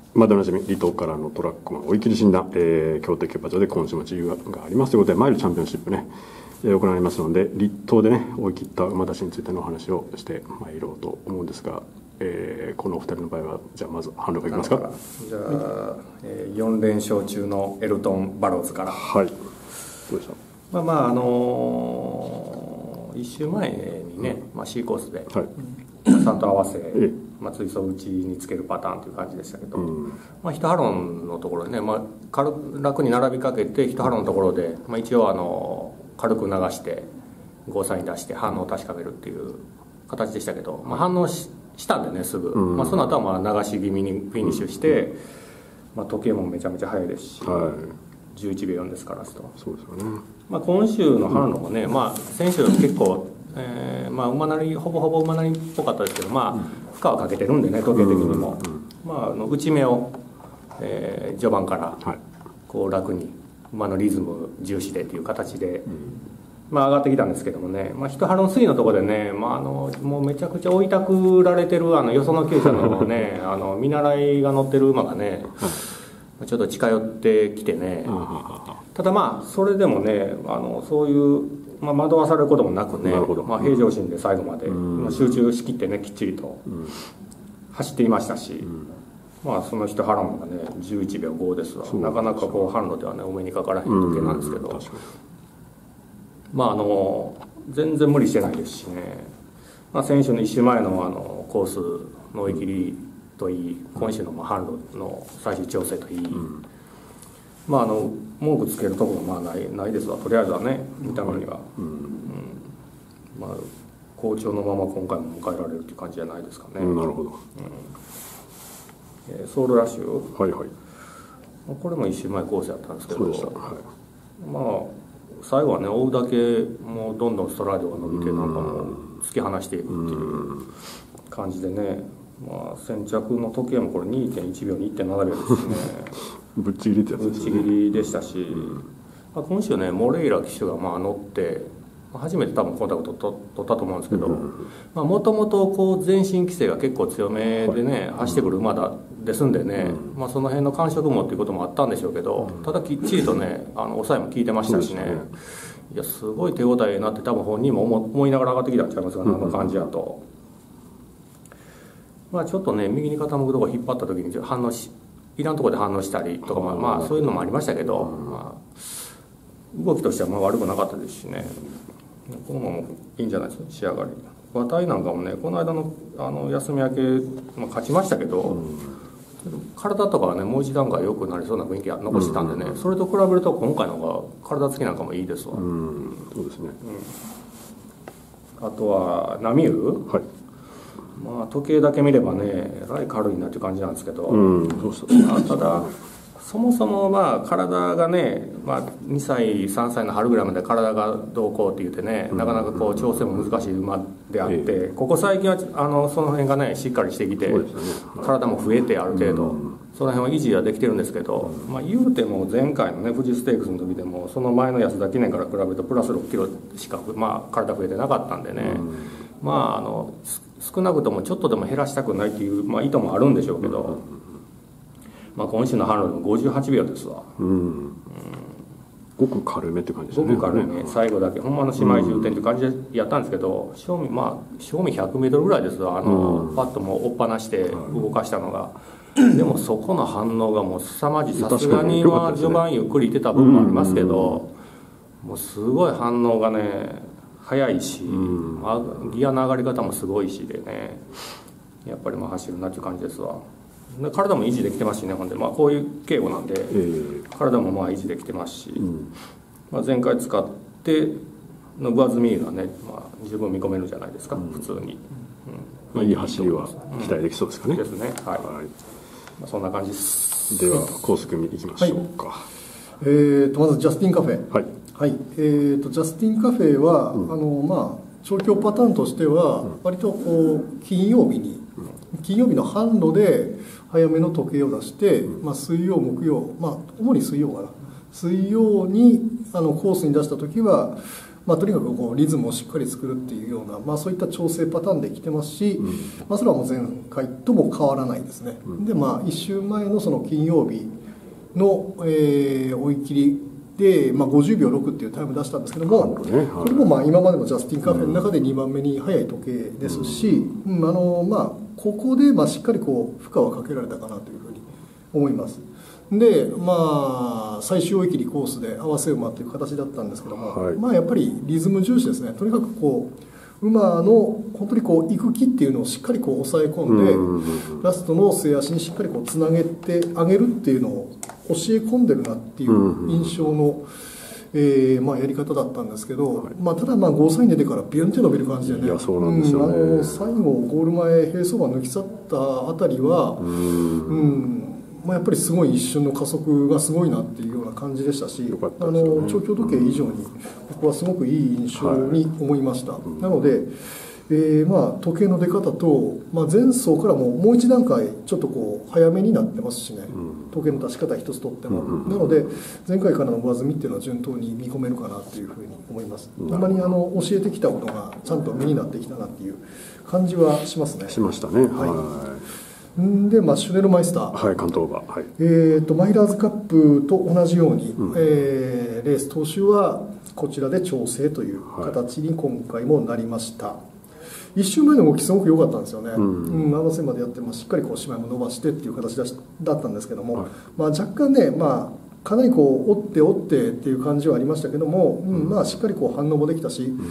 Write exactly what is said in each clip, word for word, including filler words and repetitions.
まだおなじみ離島からのトラックマン追い切り診断、えー、京都競馬場で今週も自由がありますということでマイルチャンピオンシップね、えー、行われますので離島でね追い切った馬出しについてのお話をしてまいろうと思うんですが、えー、このお二人の場合はじゃあまず反論がいきますか。 じゃあ、えー、よん連勝中のエルトン・バローズから。 はい、どうでした。 まあまああのー、いっ週前にね、まあ、C コースで、はい、さんと合わせ、ええまあ、追走打ちにつけるパターンという感じでしたけど、うんまあ、一ハロンのところでね、まあ、軽楽に並びかけて一ハロンのところで、まあ、一応あの軽く流してゴーサイン出して反応を確かめるっていう形でしたけど、まあ、反応 し, したんでねすぐ、うんまあ、その後はまあ流し気味にフィニッシュして、うんまあ、時計もめちゃめちゃ速いですし、はい、じゅういちびょうよんですからと。 そうですよね。 まあ、今週の反応もね、まあ、先週結構、えーまあ、馬なりほぼほぼ馬なりっぽかったですけど、まあ、負荷はかけてるんでね時計的にも、うんうんまあ、あの内目を、えー、序盤からこう楽に馬のリズム重視でという形で、うんまあ、上がってきたんですけどもね、まあ、一ハロンスリーのところでね、まあ、あのもうめちゃくちゃ追いたくられてるあのよその厩舎のねあの見習いが乗ってる馬がねちょっと近寄ってきてね、ただまあそれでもねあのそういう、まあ、惑わされることもなくね、まあ、平常心で最後まで、まあ、集中しきってねきっちりと走っていましたし、うんまあ、その一ハロンがねじゅういちびょうごですわ。なかなかこう販路ではねお目にかからへん時計なんですけど、まああの全然無理してないですしね、まあ、先週のいっ週前のあのコースの追い切りといい今週のまあ販路の最終調整といい、うん、まああの文句つけるところはまあないないですわ。とりあえずはね見た目には、うんうんまあ、好調のまま今回も迎えられるっていう感じじゃないですかね、 うん、なるほど、うんえー、ソウルラッシュはいはいこれもいっ週前コースやったんですけど、 そうでした、はい、 まあ最後はね追うだけもうどんどんストライドが伸びてなんかもう突き放していくっていう感じでね、まあ、先着の時計もこれ にてんいちびょうに いってんななびょうですねぶっちぎりってやつですね。 ぶっちぎりでしたし、まあ、今週ねモレイラ騎手がまあ乗って初めて多分コンタクト取ったと思うんですけどもともと前進規制が結構強めでね、はい、走ってくる馬だですんでね、うんまあ、その辺の感触もっていうこともあったんでしょうけど、うん、ただきっちりとねあの抑えも効いてましたしね、ねいやすごい手応えになって多分本人も思いながら上がってきたんちゃいますかね、うん、あの感じやと、まあ、ちょっとね右に傾くとこ引っ張った時に反応しいらんとこで反応したりとか、まあ、まあそういうのもありましたけど、まあ、動きとしてはまあ悪くなかったですしねこのままいいんじゃないですか仕上がり。馬体なんかもねこの間のあの休み明け、まあ、勝ちましたけど、うん、体とかはねもう一段階良くなりそうな雰囲気が残してたんでね、うん、それと比べると今回の方が体つきなんかもいいですわ、うん、 そうですね、 うん、あとはナミュー、はいまあ、時計だけ見ればねえらい軽いなっていう感じなんですけど、うん、そうそうまあ、ただそもそもまあ体がね、まあ、にさいさんさいの春ぐらいまで体がどうこうって言ってねなかなかこう調整も難しい馬であって、ええ、ここ最近はあのその辺がねしっかりしてきて、ねはい、体も増えてある程度、うん、その辺は維持はできてるんですけど、うんまあ、言うても前回のね富士ステークスの時でもその前の安田記念から比べるとプラスろっキロしか、まあ、体増えてなかったんでね、うん、まああの少なくともちょっとでも減らしたくないっていう、まあ、意図もあるんでしょうけど、うんまあ、今週の販路でもごじゅうはちびょうですわ、うんうん、 ごく軽めって感じですね。 ごく軽め、最後だけほんまの姉妹重点って感じでやったんですけど正味まあ正味ひゃくメートルぐらいですわあの、うん、パッともう追っ放して動かしたのが、うん、でもそこの反応がもう凄まじい。さすがには序盤ゆっくりいってた部分もありますけど、うん、もうすごい反応がね速いし、うん、ギアの上がり方もすごいしでねやっぱりまあ走るなっていう感じですわ。体も維持できてますしねほんで、まあ、こういう警護なんで、えー、体もまあ維持できてますし、うんまあ、前回使っての上積みがね、まあ、十分見込めるじゃないですか、うん、普通に、うんまあ、いい走りは期待できそうですかね、 うん、ですねはい、はいまあ、そんな感じです。 ではコース組いきましょうか、はいえー、とまずジャスティンカフェはい、はいえー、とジャスティンカフェは、うん、あのまあ調教パターンとしては、うん、割とこう金曜日に、うん、金曜日の販路で早めの時計を出して、うんまあ、水曜木曜まあ主に水曜かな水曜にあのコースに出した時は、 まあ、とにかくこうリズムをしっかり作るっていうような、まあ、そういった調整パターンで来てますし、うん、まあ、それはもう前回とも変わらないですね、うん、でまあいっ週前のその金曜日の、えー、追い切りで、まあ、ごじゅうびょうろくっていうタイム出したんですけども、これもまあ今までのジャスティンカフェの中でにばんめに速い時計ですし、うん、あのまあ、ここでまあしっかりこう負荷はかけられたかなというふうに思います。でまあ、最終追い切りコースで合わせ馬という形だったんですけども、はい、まあ、やっぱりリズム重視ですね。とにかくこう馬の本当にこう行く気っていうのをしっかりこう抑え込んで、ラストの末脚にしっかりこうつなげてあげるっていうのを教え込んでるなっていう印象の、えーまあ、やり方だったんですけど、はい、まあ、ただまあゴーサイン出てからビュンって伸びる感じでね、 いやそうなんですよね、 うん、あの最後ゴール前並走馬抜き去ったあたりは、うん、うんまあ、やっぱりすごい一瞬の加速がすごいなっていうような感じでしたし、 よかったあですよね、 の調教時計以上に僕はすごくいい印象に思いました、はい、なので、えーまあ、時計の出方と、まあ、前走からももう一段階ちょっとこう早めになってますしね、うん、時計の出し方一つとっても、うんうん、なので前回からの上積みっていうのは順当に見込めるかなというふうに思います。あまりあの教えてきたことがちゃんと身になってきたなっていう感じはしますね。 しましたね、はい、 はいでまあ、シュネルマイスター、 はい、関東馬、はい、 えー、とマイラーズカップと同じように、うん、えー、レース当週はこちらで調整という形に今回もなりました、はい、いっ週前の動きすごく良かったんですよね、うんうん、合わせまでやって、まあ、しっかりこうしまいも伸ばしてっていう形だしだったんですけども、はい、まあ、若干ね、まあ、かなりこう折って折ってっていう感じはありましたけども、うん、まあ、しっかりこう反応もできたし、うん、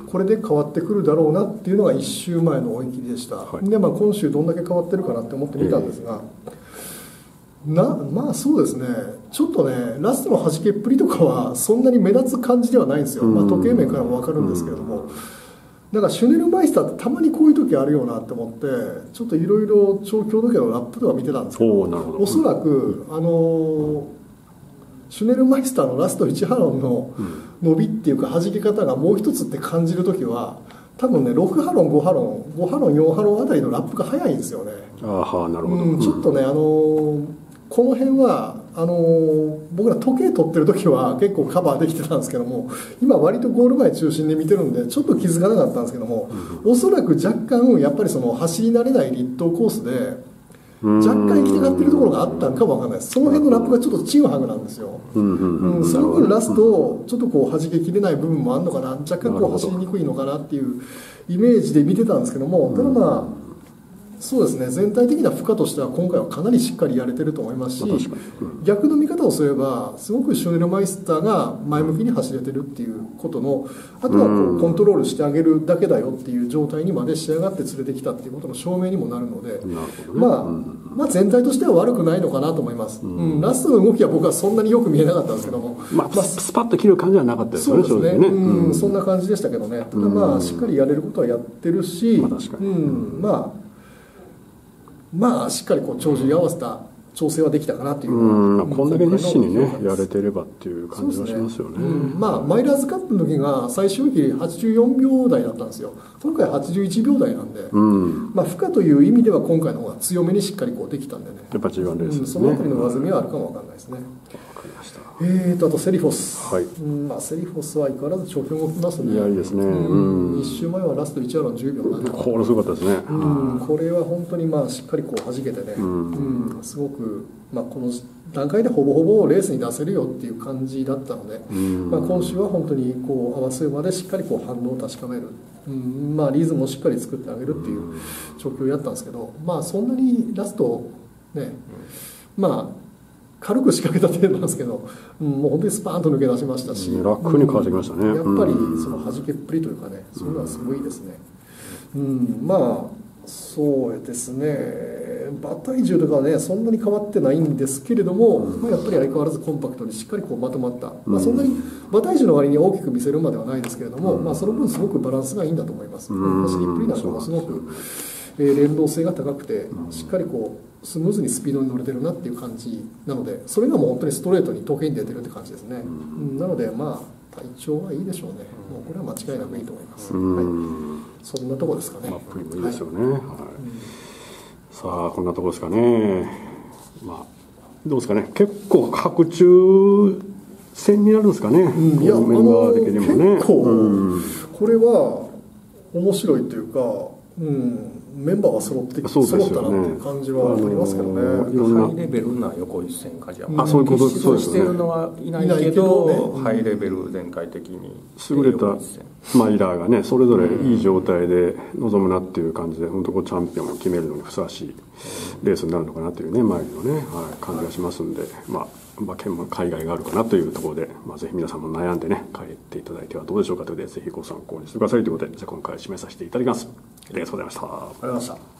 これで変わってくるだろうなっていうのがいっ週前の追い切りでした、はい、で、まあ、今週どんだけ変わってるかなって思ってみたんですが、えー、なまあそうですね、ちょっとねラストの弾けっぷりとかはそんなに目立つ感じではないんですよ、まあ、時計面からも分かるんですけれども、だからシュネルマイスターってたまにこういう時あるよなって思ってちょっといろいろ調教時計のラップとか見てたんですけど、おそらくあのシュネルマイスターのラストいちハロンの伸びっていうか弾け方がもう一つって感じる時は多分ねろくハロンごハロンごハロンよんハロンあたりのラップが早いんですよね。 ああ、なるほど、 うん、ちょっとね、あのー、この辺はあのー、僕ら時計取ってる時は結構カバーできてたんですけども、今割とゴール前中心で見てるんでちょっと気づかなかったんですけども、うん、おそらく若干やっぱりその走り慣れない立東コースで若干行きたがってるところがあったんかもわかんないです。その辺のラップがちょっとチグハグなんですよ、うんうんうん、その分ラストちょっとこう弾けきれない部分もあるのかな、若干こう走りにくいのかなっていうイメージで見てたんですけども、ただまあそうですね、全体的な負荷としては今回はかなりしっかりやれてると思いますし、うん、逆の見方をすればすごくシュネルマイスターが前向きに走れてるっていうことの、あとはこうコントロールしてあげるだけだよっていう状態にまで仕上がって連れてきたっていうことの証明にもなるので、ね、まあ、うん、まあ全体としては悪くないのかなと思います、うんうん、ラストの動きは僕はそんなによく見えなかったんですけども、 まあ、まあ、スパッと切る感じはなかったですよね。 そうですね、 うんうん、そんな感じでしたけどね。ただまあしっかりやれることはやってるし、 まあ確かに、 うん、まあまあしっかりこう帳尻合わせた調整はできたかなという、 うん、こんだけ熱心にねやれてればっていう感じはしますよね。 うん、まあマイラーズカップの時が最終期はちじゅうよんびょう台だったんですよ。今回はちじゅういちびょう台なんで、うん、まあ負荷という意味では今回の方が強めにしっかりこうできたんでね、 やっぱ ジーワン レースですね、 うん、そのあたりの上積みはあるかもわかんないですね。 わかりました。 えーとあとセリフォス、 はい、 うん、まあ、セリフォスは相変わらず調教動きますね。 いやいいですね、 うん、いっ週前はラストいちハロンじゅうびょうなんで、 これすごかったですね、 うん、これは本当にまあしっかりこう弾けてね、うんうん、すごく、まあ、この段階でほぼほぼレースに出せるよっていう感じだったので、まあ、今週は本当にこう合わせるまでしっかりこう反応を確かめる、うんまあ、リズムをしっかり作ってあげるっていう調教をやったんですけど、まあ、そんなにラストね、まあ軽く仕掛けた程度なんですけど、うん、もう本当にスパーンと抜け出しましたし、 楽に変わってきましたね、 うん、やっぱりその弾けっぷりというかね、そういうのはすごいですね、うん、まあそうですね、馬体重とかはねそんなに変わってないんですけれども、まあ、やっぱり相変わらずコンパクトにしっかりこうまとまった、まあ、そんなに馬体重の割に大きく見せるまではないですけれども、まあ、その分すごくバランスがいいんだと思います。走りっぷりなんかもすごく、えー、連動性が高くてしっかりこうスムーズにスピードに乗れてるなっていう感じなので、それがもう本当にストレートに時計に出てるって感じですね、うん、なのでまあ体調はいいでしょうね、もうこれは間違いなくいいと思います、はい、そんなとこですかね。 マップもいいですよね、はいはい、さあこんなとこですかね。まあどうですかね、結構白昼戦になるんですかね、 うん、いやメンバー的にもね。 結構、 うん、 これは面白いというか、うん、メンバーが揃ってそうですよね、 揃ったなっていう感じはありますけどね、あのー、ハイレベルな横一線かじゃあ、 あ、そういうこと、 そうしてるのはいないけど、ね、ハイレベル全体的に優れたマイラーがね、それぞれいい状態で臨むなっていう感じで、本当こうチャンピオンを決めるのにふさわしいレースになるのかなというね、マイルのね、はい、感じがしますんで、まあまあ、県も海外があるかなというところで、まあ、ぜひ皆さんも悩んでね、帰っていただいてはどうでしょうかということで、ぜひご参考にしてくださいということで、じゃあ今回締めさせていただきます。ありがとうございました。 ありがとうございました。